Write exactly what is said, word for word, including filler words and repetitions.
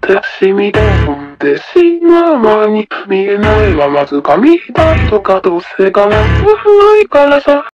私みたいんでしまう前に見えないまま掴みたいとかどうせ我慢はないからさ。